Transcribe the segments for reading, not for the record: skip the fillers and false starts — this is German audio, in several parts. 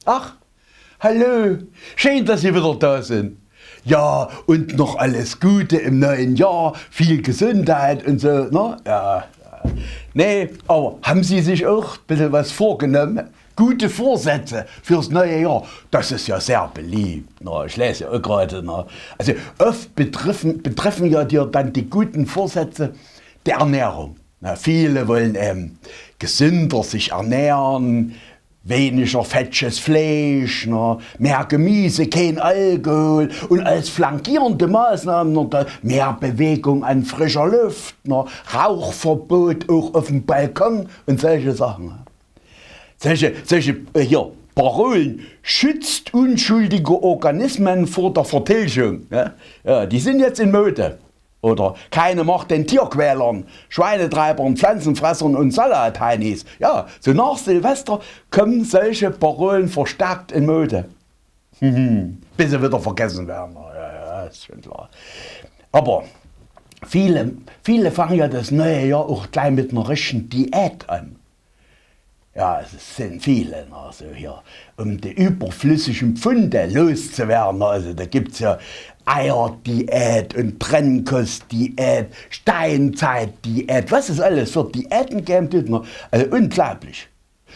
Ach, hallo, schön, dass Sie wieder da sind. Ja, und noch alles Gute im neuen Jahr, viel Gesundheit und so, ne? Ja. Nee, aber haben Sie sich auch ein bisschen was vorgenommen? Gute Vorsätze fürs neue Jahr, das ist ja sehr beliebt. Na, ich lese ja auch gerade. Also oft betreffen ja dir dann die guten Vorsätze der Ernährung. Na, viele wollen gesünder sich ernähren, weniger fettiges Fleisch, mehr Gemüse, kein Alkohol und als flankierende Maßnahmen mehr Bewegung an frischer Luft, Rauchverbot auch auf dem Balkon und solche Sachen. Solche Parolen schützt unschuldige Organismen vor der Vertilgung. Ja, die sind jetzt in Mode. Oder keine Macht den Tierquälern, Schweinetreibern, Pflanzenfressern und Salatheinis. Ja, so nach Silvester kommen solche Parolen verstärkt in Mode. Bis sie wieder vergessen werden. Ja, ist schon klar. Aber viele fangen ja das neue Jahr auch gleich mit einer richtigen Diät an. Ja, es sind viele, also hier, um die überflüssigen Pfunde loszuwerden. Also da gibt es ja Eierdiät und Trennkostdiät, Steinzeitdiät, was es alles für Diäten gibt, also unglaublich.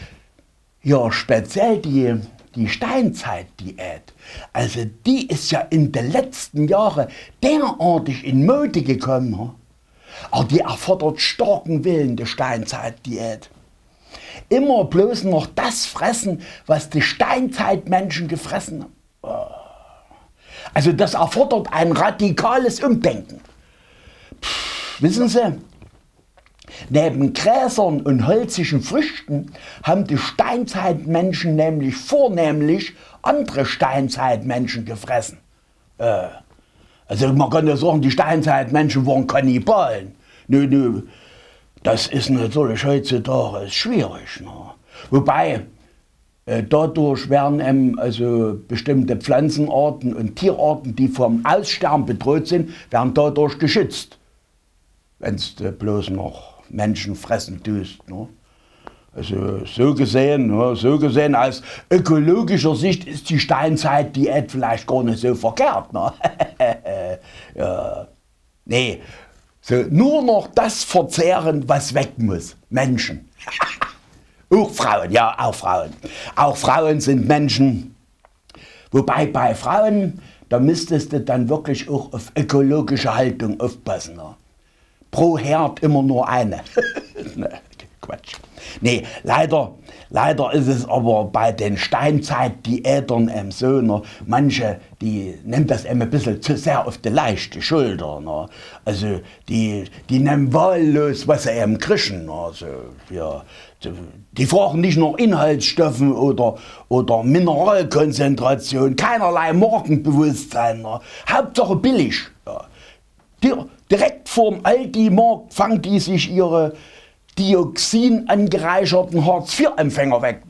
Ja, speziell die Steinzeitdiät, also die ist ja in den letzten Jahren derartig in Mode gekommen. Aber die erfordert starken Willen, die Steinzeitdiät. Immer bloß noch das fressen, was die Steinzeitmenschen gefressen haben. Also das erfordert ein radikales Umdenken. Wissen Sie, neben Gräsern und holzigen Früchten haben die Steinzeitmenschen nämlich vornehmlich andere Steinzeitmenschen gefressen. Also man kann ja sagen, die Steinzeitmenschen waren Kannibalen. Nö. Das ist natürlich heutzutage schwierig. Wobei, dadurch werden also bestimmte Pflanzenarten und Tierarten, die vom Aussterben bedroht sind, werden dadurch geschützt. Wenn du bloß noch Menschen fressen tust. Also so gesehen, aus ökologischer Sicht ist die Steinzeitdiät vielleicht gar nicht so verkehrt. Ja. Nee. So, nur noch das verzehren, was weg muss. Menschen. Auch Frauen, ja, auch Frauen. Auch Frauen sind Menschen. Wobei bei Frauen, da müsstest du dann wirklich auch auf ökologische Haltung aufpassen. Pro Herd immer nur eine. Ne, Quatsch. Nee, leider ist es aber bei den Steinzeitdiätern so, manche, die nehmen das ein bisschen zu sehr auf die leichte Schulter. Also die nehmen wahllos, was sie kriegen. Also, ja, die fragen nicht nach Inhaltsstoffen oder Mineralkonzentration, keinerlei Markenbewusstsein. Hauptsache billig. Ja. Direkt vorm Aldi-Markt fangen die sich ihre Dioxin angereicherten Hartz-IV-Empfänger weg.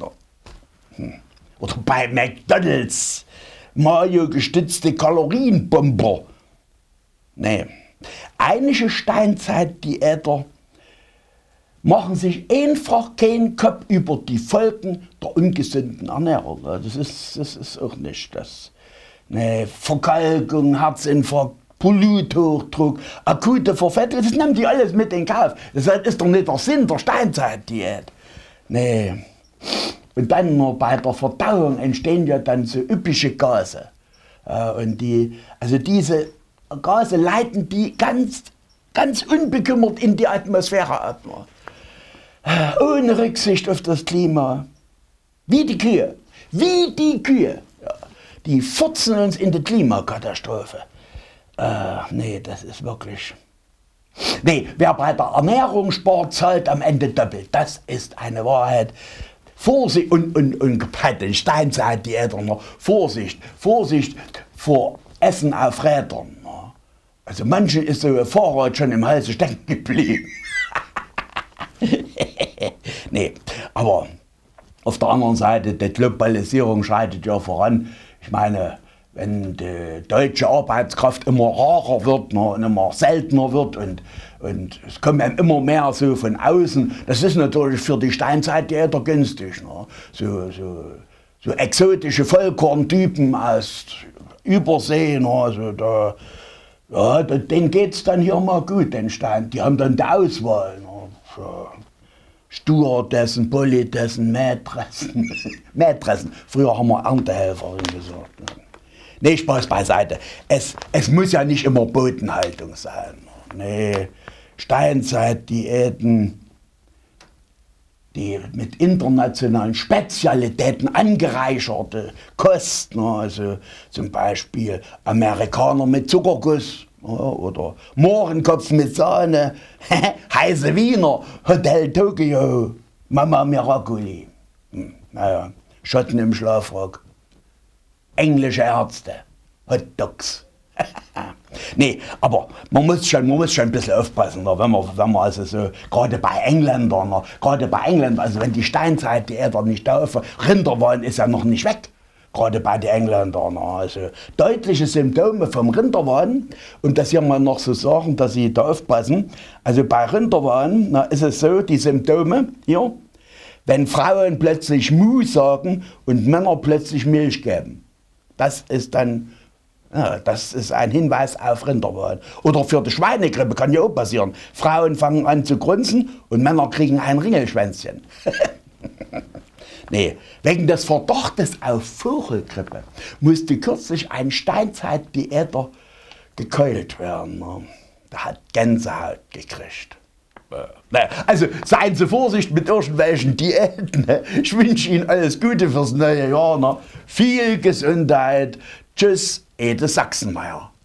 Oder bei McDonalds Mayo gestützte Kalorienbomber. Nee, einige Steinzeitdiäter machen sich einfach keinen Kopf über die Folgen der ungesunden Ernährung. Das ist auch nicht das. Nee, Verkalkung, Herzinfarkt, Bluthochdruck, akute Verfettung, das nehmen die alles mit in Kauf. Das ist doch nicht der Sinn der Steinzeitdiät. Nee. Und dann noch bei der Verdauung entstehen ja dann so üppige Gase. Und diese Gase leiten die ganz unbekümmert in die Atmosphäre ab. Ohne Rücksicht auf das Klima. Wie die Kühe. Ja. Die furzen uns in die Klimakatastrophe. Nee, das ist wirklich... Nee, wer bei der Ernährung spart, zahlt am Ende doppelt. Das ist eine Wahrheit. Vorsicht, und bei den Steinzeitdiätern noch Vorsicht vor Essen auf Rädern. Also manchen ist so ein Fahrrad schon im Hals stecken geblieben. Nee, aber auf der anderen Seite, die Globalisierung schreitet ja voran. Ich meine, wenn die deutsche Arbeitskraft immer rarer wird und immer seltener wird und es kommt einem immer mehr so von außen, das ist natürlich für die Steinzeitdiäter günstig. So so exotische Vollkorntypen aus Übersee, also da, ja, denen geht's dann hier mal gut, den Stein. Die haben dann die Auswahl. So. Stewardessen, Politessen, Mätressen. Mätressen. Früher haben wir Erntehelferin gesagt. Nee, Spaß beiseite. Es muss ja nicht immer Bodenhaltung sein. Nee, Steinzeitdiäten, die mit internationalen Spezialitäten angereicherte Kosten, also zum Beispiel Amerikaner mit Zuckerguss oder Mohrenkopf mit Sahne, heiße Wiener, Hotel Tokio, Mama Miracoli. Naja, Schotten im Schlafrock, englische Ärzte, Hotdogs. Nee, aber man muss schon ein bisschen aufpassen, wenn man also so, gerade bei Engländern, also wenn die Steinzeitdiäter nicht da auf, Rinderwahn ist ja noch nicht weg, gerade bei den Engländern, also deutliche Symptome vom Rinderwahn, und das hier mal noch so sagen, dass Sie da aufpassen, also bei Rinderwahn ist es so, die Symptome hier, wenn Frauen plötzlich Mu sagen und Männer plötzlich Milch geben, das ist dann, ja, das ist ein Hinweis auf Rinderwahn. Oder für die Schweinegrippe kann ja auch passieren. Frauen fangen an zu grunzen und Männer kriegen ein Ringelschwänzchen. Nee, wegen des Verdachtes auf Vogelgrippe musste kürzlich ein Steinzeitdiäter gekeult werden. Der hat Gänsehaut gekriegt. Also seien Sie Vorsicht mit irgendwelchen Diäten. Ich wünsche Ihnen alles Gute fürs neue Jahr. Viel Gesundheit. Tschüss, Ede Sachsenmeier.